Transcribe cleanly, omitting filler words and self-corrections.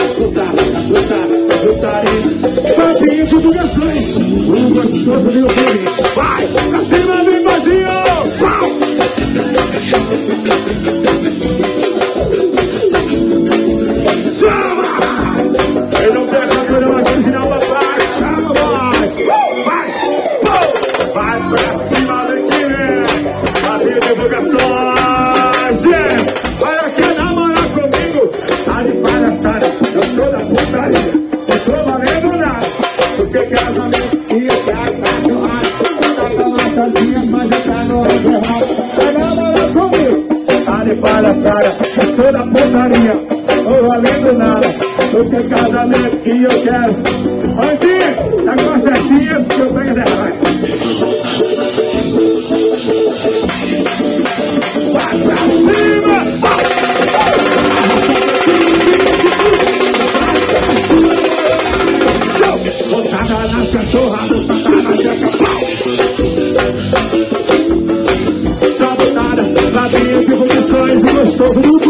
Papinho de divulgações, o gostoso do YouTube. Vai, pra cima, vem vazio! Chama! Eu não quero fazer uma original, papai. Chama, vai! Vai pra cima, vem que vem! Papinho de divulgações! Olha aqui, namorar comigo! Tá de palhaçada, eu sou da putaria. Não tô valendo nada, porque casamento e eu quero tá no rádio. Tá com massadinha, mas eu tá no errado. Vai namorar comigo, tá de palhaçada, eu sou da putaria. Não tô valendo nada, porque casamento e eu quero. Andinho, tá com as setinhas que eu tenho errado. Vai pra cima! Botada na cachorra, botada na jaca-pau. Sabotada, lá dentro, divulgações, o gostoso do